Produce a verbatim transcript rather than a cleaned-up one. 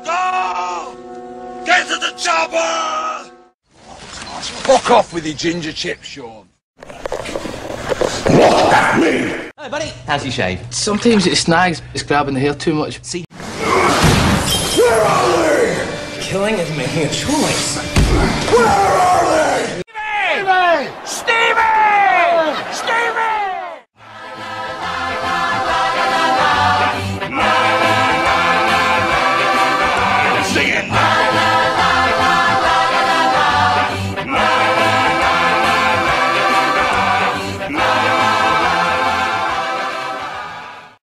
Go! Get to the chopper! Fuck off with your ginger chips, Sean. Hey, buddy. How's your shave? Sometimes it snags. It's grabbing the hair too much. See? Where are they? Killing is making a choice.